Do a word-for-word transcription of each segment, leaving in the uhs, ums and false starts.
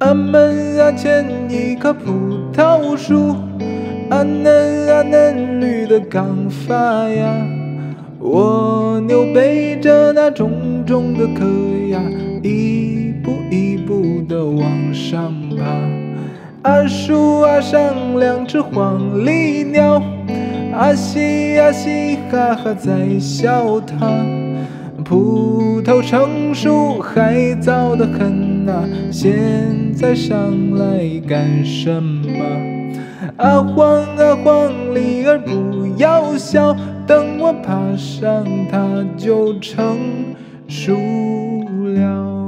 俺们啊牵一棵葡萄树，啊嫩啊嫩绿的刚发芽。蜗牛背着那重重的壳呀，一步一步地往上爬。啊树啊上两只黄鹂鸟，啊嘻啊嘻哈哈在笑它。葡萄成熟还早得很啊，现在上来干什么？啊黄啊黄鹂儿不要笑，等我爬上它就成熟了。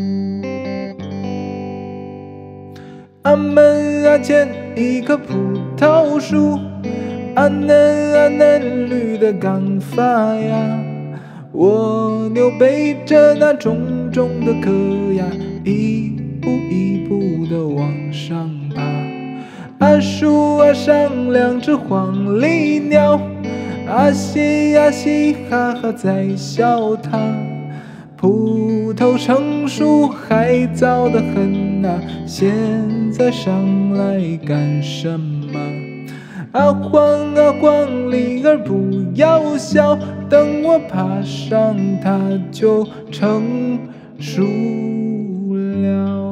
俺们啊牵一棵葡萄树，啊嫩啊嫩绿的刚发芽。蜗牛背着那重重的壳呀，一步一步地往上爬。啊树啊上两只黄鹂鸟，啊嘻啊嘻哈哈在笑它。葡萄成熟还早得很啊，现在上来干什么？啊黄啊黄鹂儿不要笑，等我爬上它就成熟了。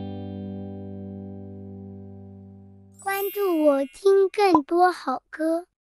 关注我，听更多好歌。